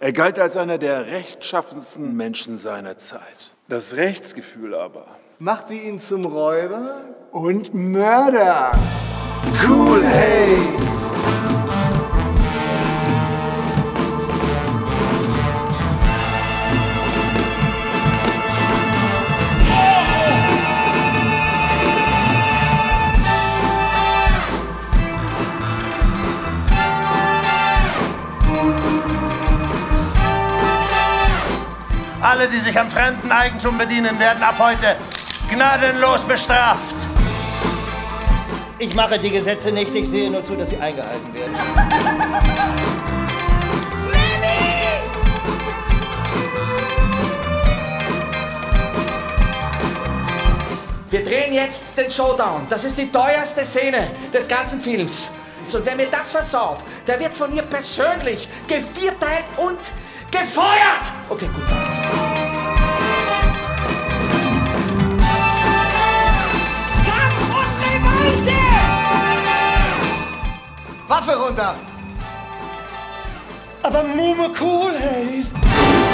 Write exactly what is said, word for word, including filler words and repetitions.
Er galt als einer der rechtschaffensten Menschen seiner Zeit. Das Rechtsgefühl aber machte ihn zum Räuber und Mörder. Cool Haze! Alle, die sich am fremden Eigentum bedienen, werden ab heute gnadenlos bestraft. Ich mache die Gesetze nicht, ich sehe nur zu, dass sie eingehalten werden. Wir drehen jetzt den Showdown. Das ist die teuerste Szene des ganzen Films. Und wer mir das versaut, der wird von mir persönlich gevierteilt und gefeuert! Okay, gut. Also. Kampf und Revolte! Waffe runter! Aber Mume Cool Haze!